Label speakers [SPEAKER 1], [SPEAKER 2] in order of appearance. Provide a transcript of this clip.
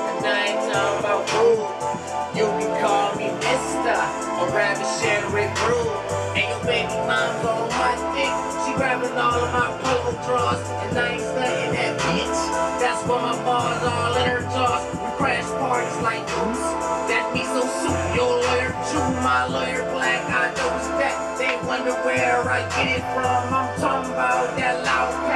[SPEAKER 1] And I ain't talking about rude. You can call me Mr. or rather share with rude. And your baby mom's on my dick. She grabbing all of my polo drawers. And I ain't studying that bitch. That's why my bars all in her jaws. We crash parties like goose. That miso soup, your lawyer Jew, my lawyer black. I know it's that. They wonder where I get it from. I'm talking about that loud